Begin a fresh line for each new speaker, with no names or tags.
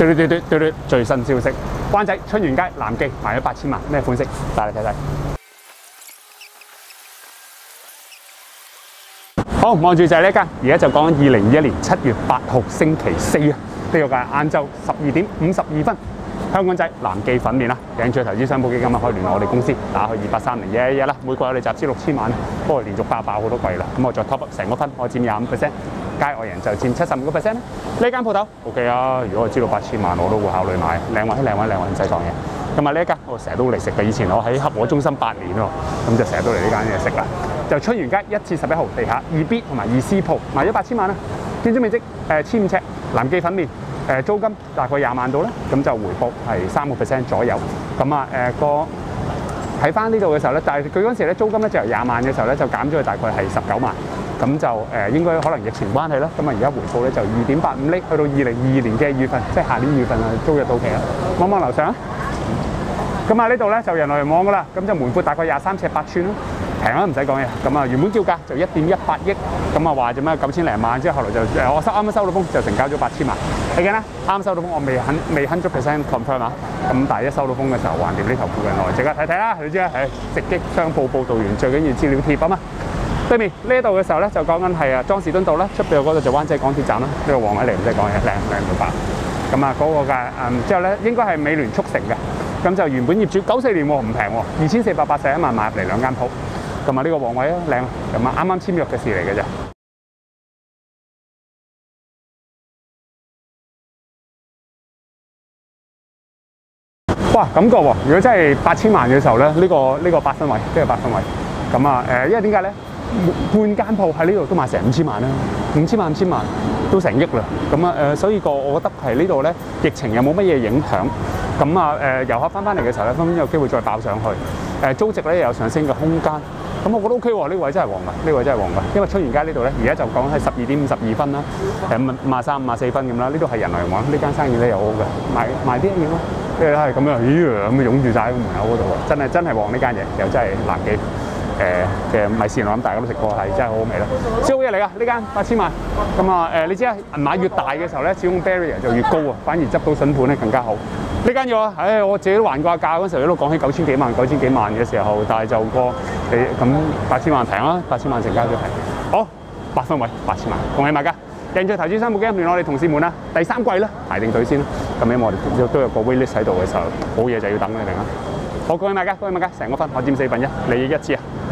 最新消息，灣仔春園街南記賣咗8000萬，咩款式？帶你睇睇。好，望住就係呢間，而家就講緊2021年7月8號星期四啊，呢個嘅晏晝12點52分。香港仔南記粉麵啦，有興趣投資商鋪基金啊，可以聯絡我哋公司，打去283011啦。每個月我哋集資6000萬，不過連續爆好多季啦。咁我再 top up 成個分，我佔25%，街外人就佔75%啦。呢間鋪頭 OK 啊，如果我知道8000萬，我都會考慮買，靚位唔使講嘢。咁啊呢一間我成日都嚟食嘅，以前我喺合和中心8年喎，咁就成日都嚟呢間嘢食啦。就春園街1至11號地下2B 同埋2C 鋪，賣咗8000萬啦。建築面積1500尺，南記粉麵。租金大概20萬到啦，咁就回報係3% 左右。咁啊睇翻呢度嘅時候咧，但係佢嗰陣時咧租金咧就由20萬嘅時候咧就減咗去大概係19萬，咁就應該可能疫情關係啦。咁啊而家回報咧就2.85厘，去到2022年嘅2月份，即係下年2月份啊租約到期啦。望望樓上啊！咁啊呢度咧就人來人往噶啦，咁就門闊大概23尺8寸啦。平啦，唔使講嘢。咁啊，原本叫價就1.18億，咁啊話做咩9000零萬，之後後來就我啱啱收到風就成交咗8000萬。你見啦，啱收到風我未100% confirm 啊。咁但係一收到風嘅時候，橫掂呢頭附近內，即刻睇睇啦，你知啦，直擊商報報導完，最緊要資料貼啊嘛。對面呢度嘅時候咧，就講緊係莊士敦道啦，出邊嗰度就灣仔港鐵站啦，呢個旺位嚟唔使講嘢，靚到爆。咁啊嗰個嘅之後咧應該係美聯速成嘅，咁就原本業主94年喎唔平喎，2481萬買入嚟2間鋪。咁啊呢個旺位啊靚，咁啊啱啱簽約嘅事嚟嘅啫。哇，感覺喎！如果真係8000萬嘅時候咧，呢個8分位，即係8分位。咁啊因為點解咧？半間鋪喺呢度都賣成5000萬啦，5000萬都成億啦。咁啊所以我覺得係呢度咧，疫情又冇乜嘢影響。咁啊遊客翻嚟嘅時候咧，分分鐘有機會再爆上去。租值咧又有上升嘅空間。咁我覺得 OK 喎，呢位真係旺㗎，呢位真係旺㗎。因為春園街呢度咧，而家就講係12點52分啦，53、54分咁啦。呢度係人來人往，呢間生意咧又好嘅，賣啲嘢咯。即係係咁樣，咁擁住晒喺個門口嗰度喎，真係旺呢間嘢，又真係南記嘅米線，我諗大家都食過，係真係好好味啦。超好嘢嚟㗎，呢間8000萬。咁啊你知啦，銀碼越大嘅時候咧，始終 barrier 就越高啊，反而執到筍盤咧更加好。呢間嘢啊，我自己都還過價嗰陣時，都講起9000幾萬嘅時候，但係就咁8000萬平啦，8000萬成交咗平。好，8分位8000萬，恭喜買家！有興趣投資商鋪基金聯絡我哋同事們啦，第3季啦排定隊先啦。咁因為我哋都有個 wait list 喺度嘅時候，好嘢就要等你明啦。好，恭喜買家，成個分我佔1/4，你1支啊！